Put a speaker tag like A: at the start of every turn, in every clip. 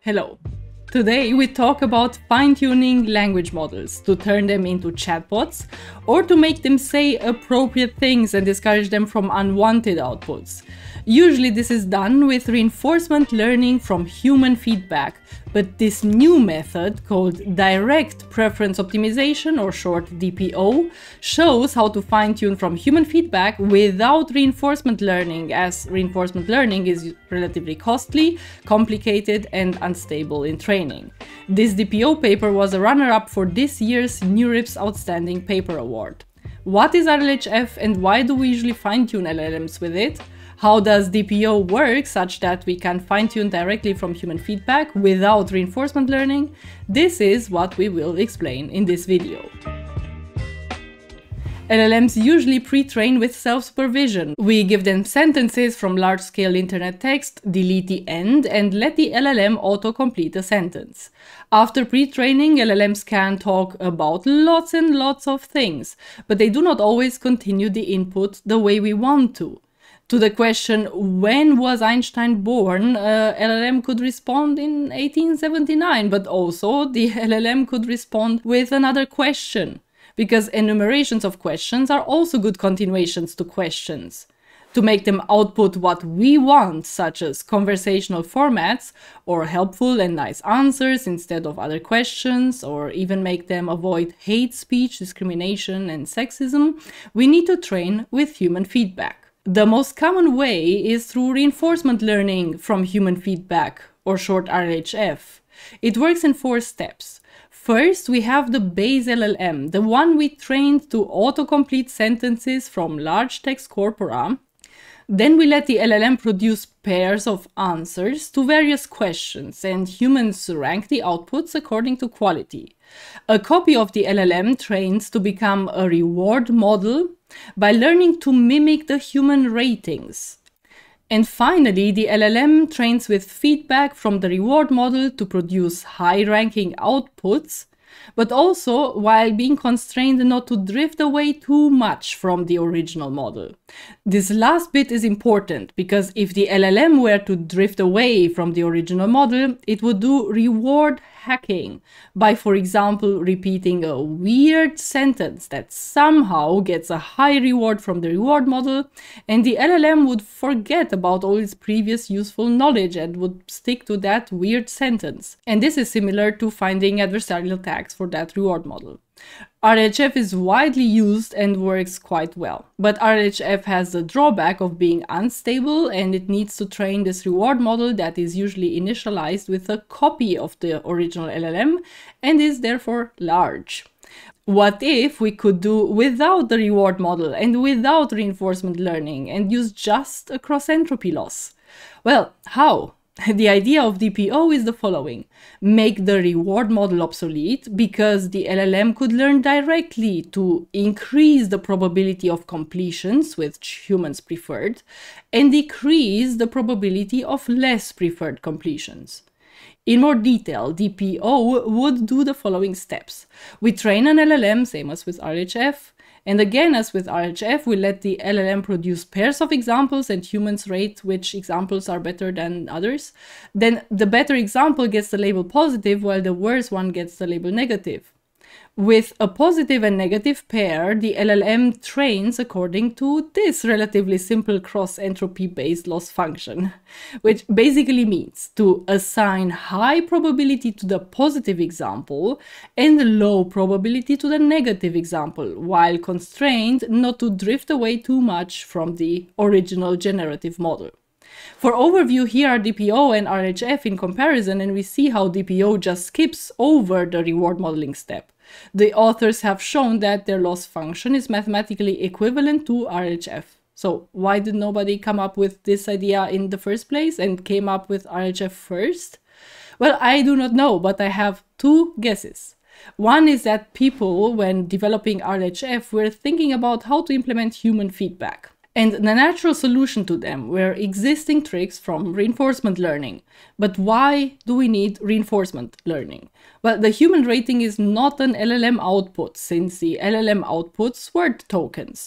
A: Hello. Today we talk about fine-tuning language models to turn them into chatbots or to make them say appropriate things and discourage them from unwanted outputs. Usually this is done with reinforcement learning from human feedback, but this new method called direct preference optimization, or short DPO, shows how to fine-tune from human feedback without reinforcement learning, as reinforcement learning is relatively costly, complicated and unstable in training. This DPO paper was a runner-up for this year's NeurIPS Outstanding Paper Award. What is RLHF and why do we usually fine-tune LLMs with it? How does DPO work such that we can fine-tune directly from human feedback without reinforcement learning? This is what we will explain in this video. LLMs usually pre-train with self-supervision. We give them sentences from large-scale internet text, delete the end, and let the LLM auto-complete a sentence. After pre-training, LLMs can talk about lots and lots of things, but they do not always continue the input the way we want to. To the question, when was Einstein born, LLM could respond in 1879, but also the LLM could respond with another question, because enumerations of questions are also good continuations to questions. To make them output what we want, such as conversational formats, or helpful and nice answers instead of other questions, or even make them avoid hate speech, discrimination, and sexism, we need to train with human feedback. The most common way is through reinforcement learning from human feedback, or short RLHF. It works in 4 steps. First, we have the base LLM, the one we trained to autocomplete sentences from large text corpora. Then we let the LLM produce pairs of answers to various questions, and humans rank the outputs according to quality. A copy of the LLM trains to become a reward model by learning to mimic the human ratings. And finally, the LLM trains with feedback from the reward model to produce high-ranking outputs, but also while being constrained not to drift away too much from the original model. This last bit is important because if the LLM were to drift away from the original model, it would do reward hacking by, for example, repeating a weird sentence that somehow gets a high reward from the reward model, and the LLM would forget about all its previous useful knowledge and would stick to that weird sentence. And this is similar to finding adversarial tags for that reward model. RLHF is widely used and works quite well, but RLHF has the drawback of being unstable, and it needs to train this reward model that is usually initialized with a copy of the original LLM and is therefore large. What if we could do without the reward model and without reinforcement learning and use just a cross-entropy loss? Well, how? The idea of DPO is the following. Make the reward model obsolete because the LLM could learn directly to increase the probability of completions, which humans preferred, and decrease the probability of less preferred completions. In more detail, DPO would do the following steps. We train an LLM, same as with RLHF, and again, as with RLHF, we let the LLM produce pairs of examples and humans rate which examples are better than others. Then the better example gets the label positive, while the worse one gets the label negative. With a positive and negative pair, the LLM trains according to this relatively simple cross-entropy based loss function, which basically means to assign high probability to the positive example and low probability to the negative example, while constrained not to drift away too much from the original generative model. For overview, here are DPO and RLHF in comparison, and we see how DPO just skips over the reward modeling step. The authors have shown that their loss function is mathematically equivalent to RLHF. So why did nobody come up with this idea in the first place and came up with RLHF first? Well, I do not know, but I have 2 guesses. One is that people, when developing RLHF, were thinking about how to implement human feedback. And the natural solution to them were existing tricks from reinforcement learning. But why do we need reinforcement learning? Well, the human rating is not an LLM output, since the LLM outputs word tokens.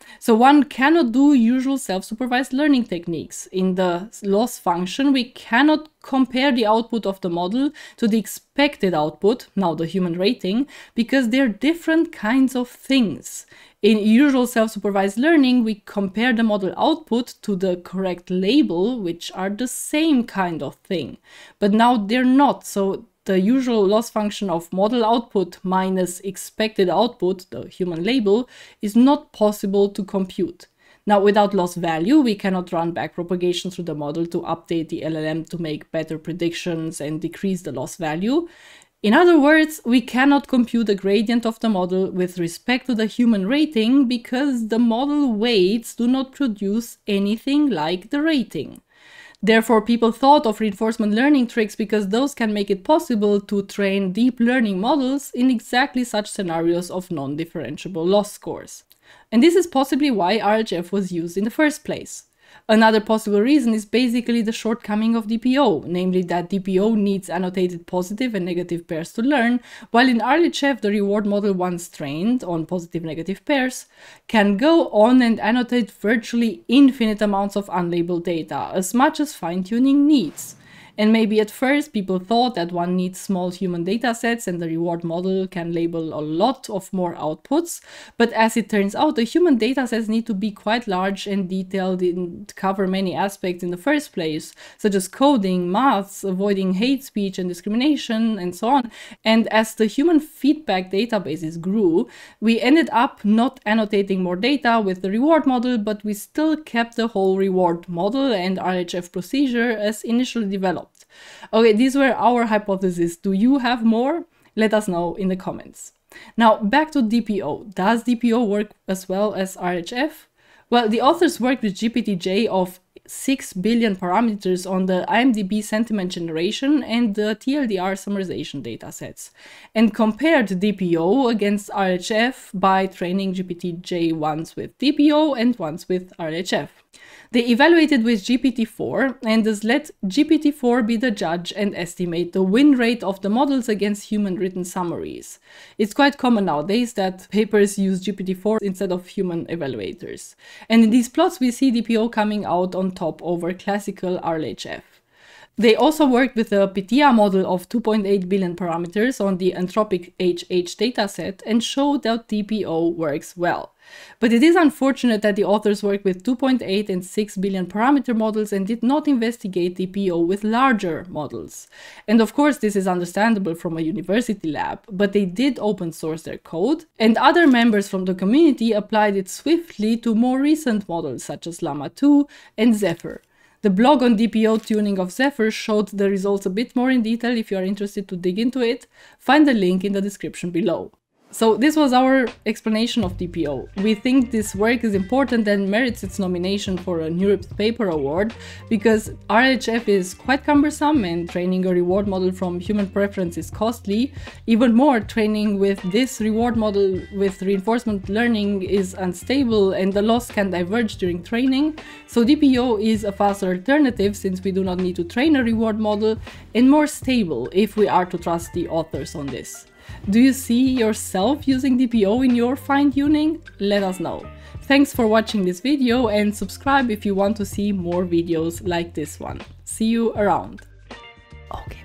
A: So one cannot do usual self-supervised learning techniques. In the loss function, we cannot compare the output of the model to the expected output, now the human rating, because they're different kinds of things. In usual self-supervised learning, we compare the model output to the correct label, which are the same kind of thing. But now they're not, so the usual loss function of model output minus expected output, the human label, is not possible to compute. Now, without loss value, we cannot run backpropagation through the model to update the LLM to make better predictions and decrease the loss value. In other words, we cannot compute the gradient of the model with respect to the human rating because the model weights do not produce anything like the rating. Therefore, people thought of reinforcement learning tricks because those can make it possible to train deep learning models in exactly such scenarios of non-differentiable loss scores. And this is possibly why RLHF was used in the first place. Another possible reason is basically the shortcoming of DPO, namely that DPO needs annotated positive and negative pairs to learn, while in RLHF the reward model, once trained on positive-negative pairs, can go on and annotate virtually infinite amounts of unlabeled data, as much as fine-tuning needs. And maybe at first people thought that one needs small human datasets and the reward model can label a lot of more outputs, but as it turns out, the human datasets need to be quite large and detailed and cover many aspects in the first place, such as coding, maths, avoiding hate speech and discrimination, and so on. And as the human feedback databases grew, we ended up not annotating more data with the reward model, but we still kept the whole reward model and RLHF procedure as initially developed. Okay, these were our hypotheses. Do you have more? Let us know in the comments. Now, back to DPO. Does DPO work as well as RLHF? Well, the authors worked with GPT-J of 6 billion parameters on the IMDb sentiment generation and the TLDR summarization datasets, and compared DPO against RLHF by training GPT-J once with DPO and once with RLHF. They evaluated with GPT-4 and thus let GPT-4 be the judge and estimate the win rate of the models against human written summaries. It's quite common nowadays that papers use GPT-4 instead of human evaluators. And in these plots we see DPO coming out on top over classical RLHF. They also worked with a PITIA model of 2.8 billion parameters on the Anthropic HH dataset and showed that DPO works well. But it is unfortunate that the authors worked with 2.8 and 6 billion parameter models and did not investigate DPO with larger models. And of course this is understandable from a university lab, but they did open source their code, and other members from the community applied it swiftly to more recent models such as Llama 2 and Zephyr. The blog on DPO tuning of Zephyr showed the results a bit more in detail. If you are interested to dig into it, find the link in the description below. So this was our explanation of DPO. We think this work is important and merits its nomination for a NeurIPS paper award because RLHF is quite cumbersome and training a reward model from human preference is costly. Even more, training with this reward model with reinforcement learning is unstable and the loss can diverge during training. So DPO is a faster alternative since we do not need to train a reward model and more stable if we are to trust the authors on this. Do you see yourself using DPO in your fine-tuning? Let us know. Thanks for watching this video and subscribe if you want to see more videos like this one. See you around. Okay.